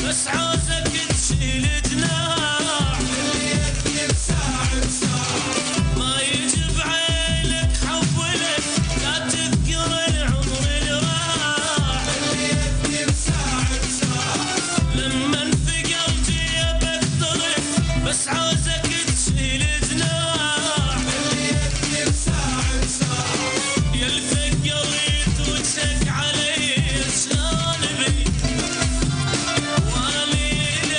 بس عاوزك تشيل جناح اللي يذكر ساعة ساعة ما يجي بعينك حولك لا تذكر العمر اللي راح اللي يذكر ساعة ساعة لما انفقر جيبك طرف بس عاوزك تشيل جناح اللي يذكر ساعة ساعة يا الفقريت وجهك علي شلون بي وانا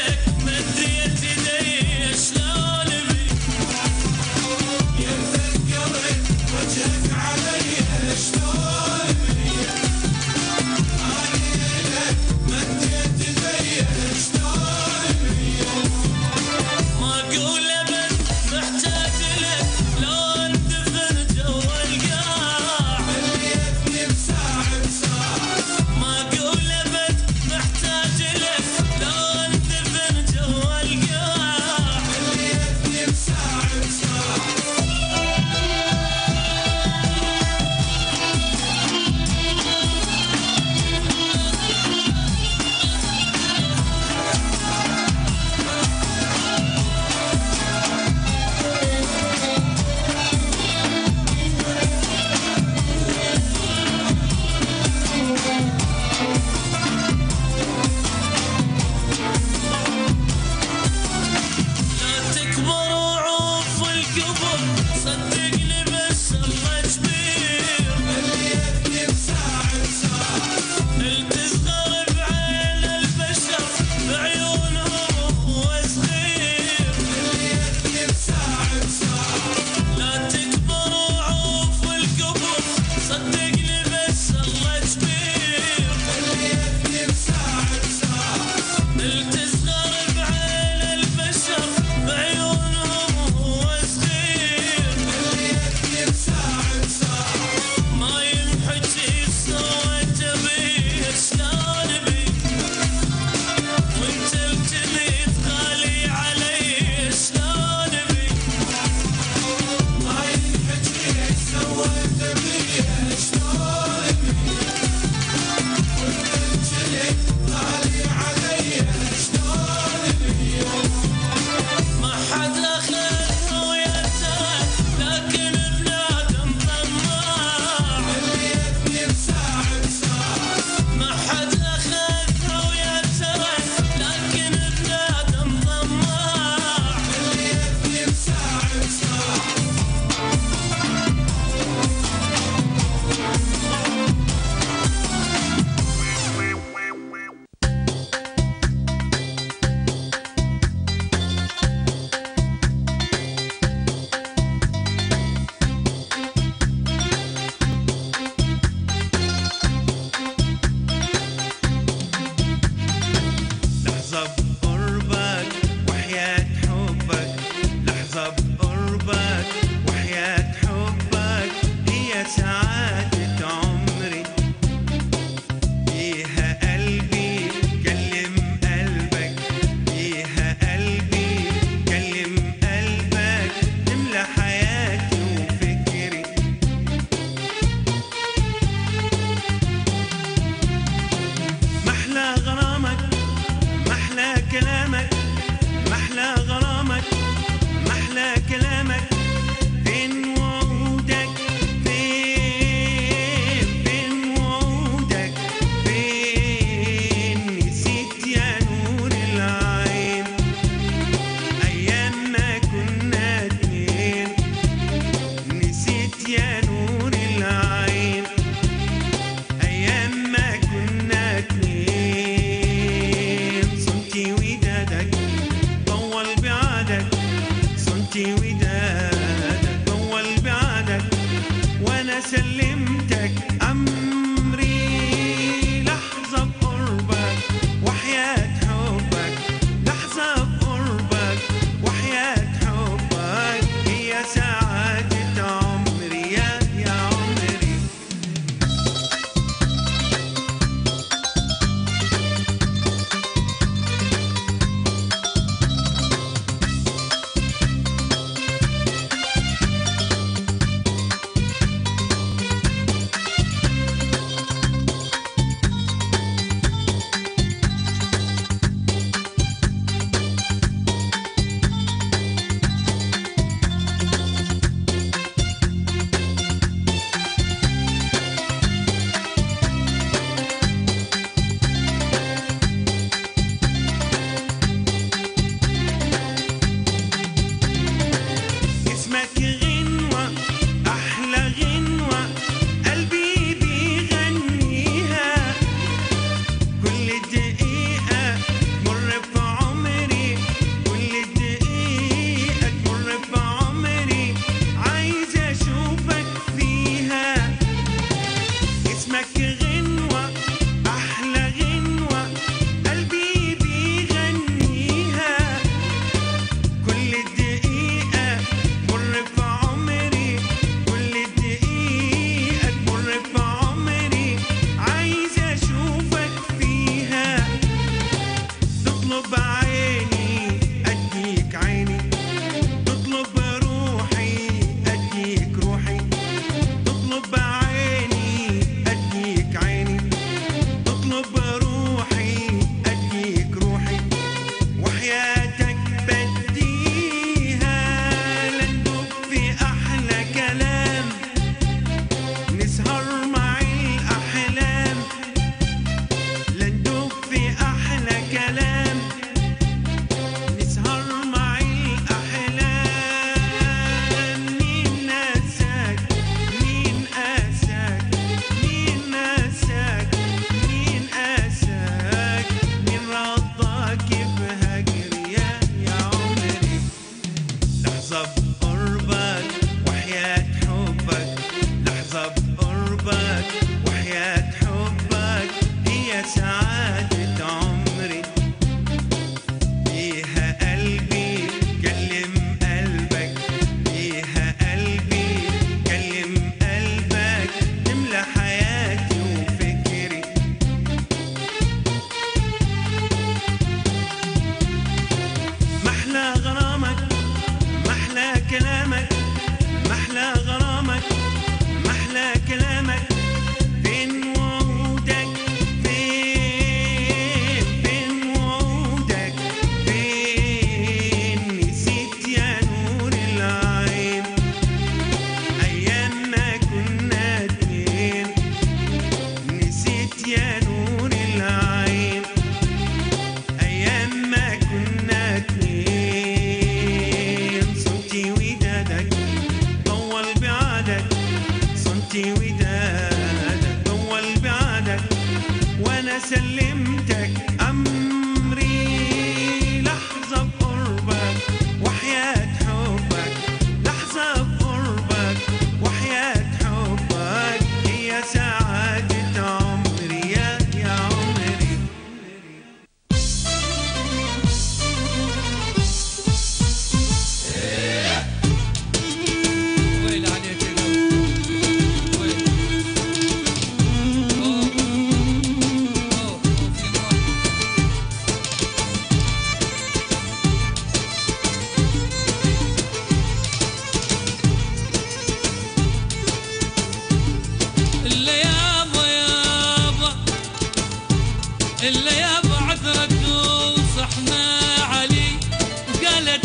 تطلب عيني أديك عيني، تطلب روحي أديك روحي، تطلب عيني أديك عيني، تطلب روحي أديك روحي، وحياتك بديها لندب في أحلى كلام، نسهر مع الأحلام، لندب في أحلى كلام، نسهر مع الأحلام. مين ناساك مين قاساك، مين ناساك مين قاساك، مين رضاك بهجر يا عمري. لحظة بقربك وحياة حبك، لحظة بقربك وحياة حبك، هي سعادة عمري. فيها قلبي كلم قلبك، فيها قلبي كلم قلبك، تملى حياتي وفكري. محلى غرامك محلى كلامك، محلى غرامك محلى كلامك، فين وعودك فين وعودك فين، نسيت يا نور العين أيام ما كنا اتنين، نسيت يا نور العين أيام ما كنا اتنين. صمتي ودادك طول بعادك، صمتي ودادك طول بعادك، وأنا سلمتك أمري. لحظة بقربك وحياة حبك، لحظة بقربك وحياة حبك، هي سعادة عمري يا عمري. ويل عليك يا ويل. إلا يابا يابا، إلا يابا عذرت وصحنا علي، وقالت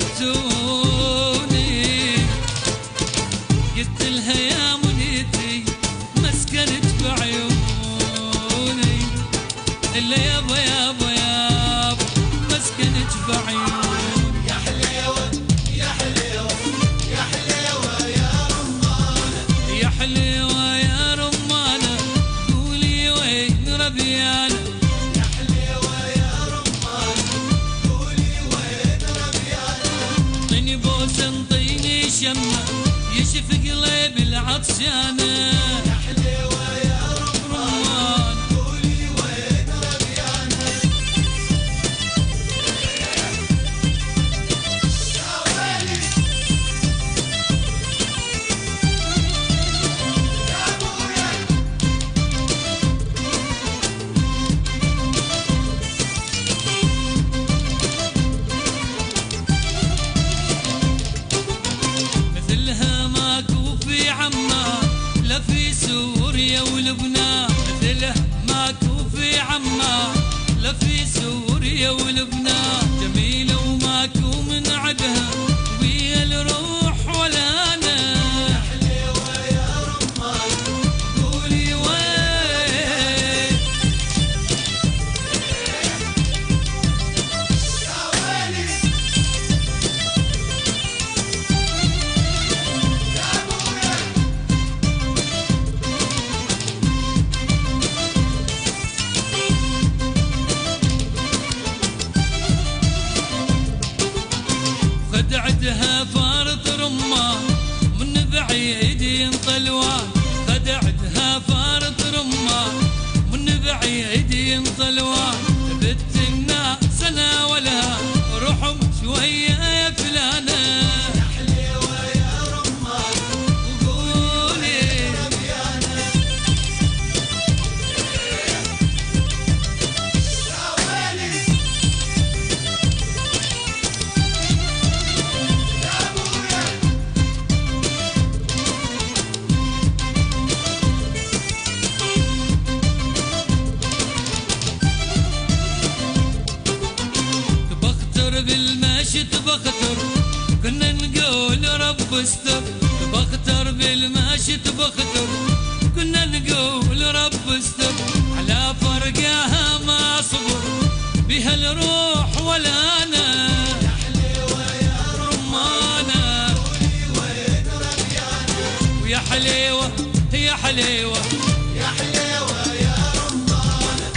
حسدتوني، قلت لها يا منيتي مسكنت بعيوني. إلا يابا يابا يابا مسكنت بعيوني. يا حليوة يا حليوة يا حليوة يا رمانة، يا حليوة يا رمانة، قولي وين ربيانة. يا حليوة يا رمانة، قولي وين ربيانة. اعطيني بوسة انطيني شمة يشف قلبي العطشانة. يا حليوة يا رمانة، قولي وين ربيانة. يا ويلي يا ابويا. مثلها ماكو في عمان، لا في سوريا ولبنان، مثلها ماكو في عمان، لا في سوريا ولبنان، جميلة وماكو من عدها ويا الروح ولا انا. يا حليوة يا رمان، قولي وين. يا ويلي يا ابويا. بختر كنا نقول رب استر بختر بالمشت بختر كنا نقول رب استر على فرقها ما صبر بها الروح ولا انا يا حليوه يا رمانه ويا حليوه يا حليوه يا حليوه يا رمانه.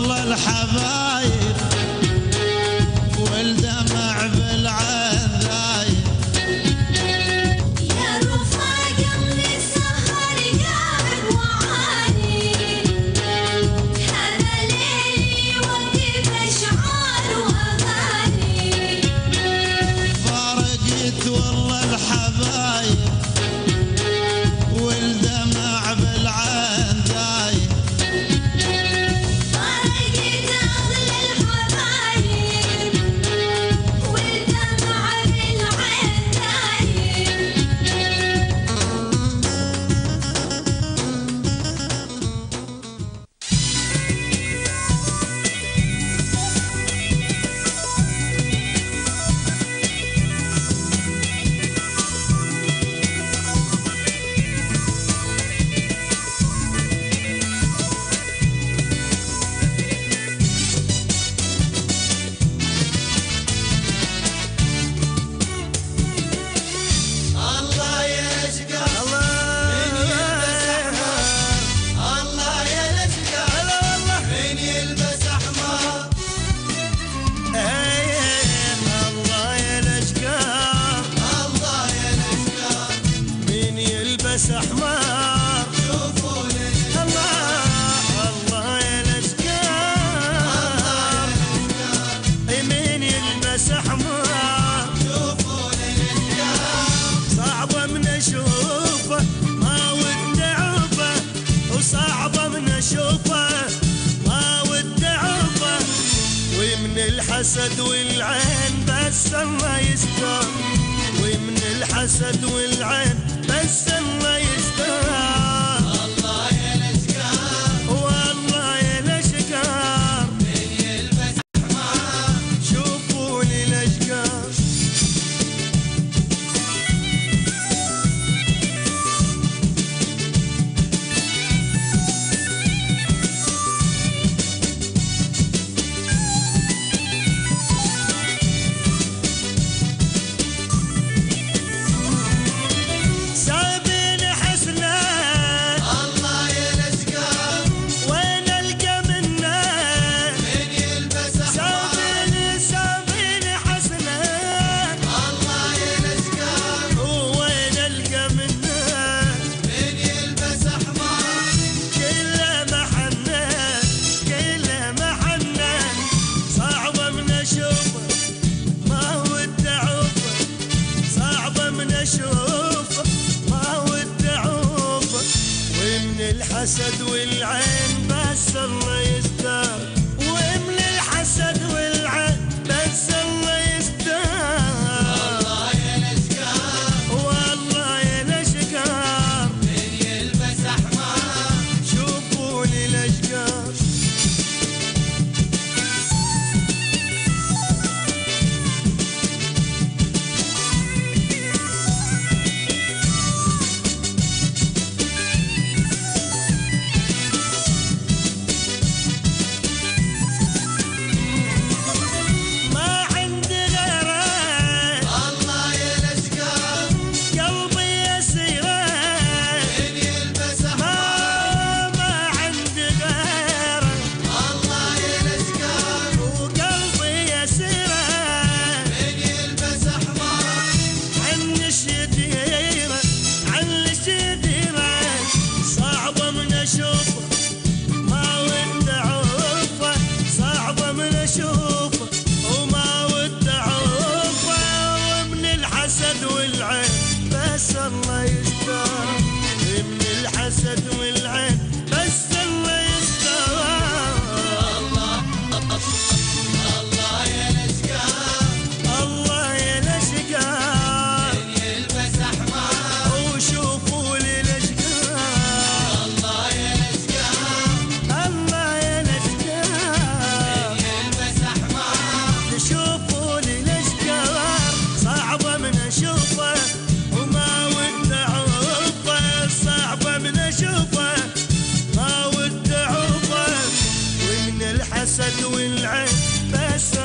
والله الحبايب والدمع بالعين ذايب. يا رفاق اللي سهر قاعد وعاني، هذا ليلي وقف اشعار واغاني. فارقت والله الحبايب والدمع بالعين ذايب. فرقت اغلى الحبايب والدمع بالعين دايب. الله يشقى من يلبس احمر، الله يشقى من يلبس احمر. الله يلشقار الله يشقى من يلبس احمر. شوفوا الله يلشقار من يلبس احمر. شوفوا صعبة من اشوفه ما ودي عوفه، وصعبة من اشوفه ما ودي عوفه. ومن الحسد والعين بس الله يستر، ومن الحسد والعين بس الله يستر. الله يشقى والله يلشقار من يلبس احمر. شوفوا لي الاشقار. سايبين حسنا الله يشقى وين القى منه. من يلبس احمر. سايبين حسنا الله يشقى وين القى منه. من يلبس احمر. كله محنه كله محنه. صعبه من اشوفه ما ودي اعوفه، صعبه من اشوفه ما ودي اعوفه. ومن الحسد والعين بس الله يستر، ومن الحسد والعين بس الله يستر. الله يشقى والله يلشقار من يلبس احمر. شوفوا لي الاشقار. ما عندي غيره الله يشقى قلبي يسيره. من يلبس احمر. ما عندي غيره الله يشقى وقلبي يسيره. من يلبس احمر. عنش يديره عنش يديره. صعبه من اشوفه ما ودي اعوفه، صعبه من اشوفه وما ودي اعوفه. ومن الحسد والعين بس الله يستر، من الحسد والعين بس الله يستر. الله يشقى الله يلشقار من يلبس احمر. وشوفوا لي الاشقار. الله يشقى الله يلشقار يلبس احمر. شوفوا لي الاشقار. صعبه من اشوفه وما ودي اعوفه، صعبه من اشوفه ما ودي اعوفه. ومن الحسد والعين بس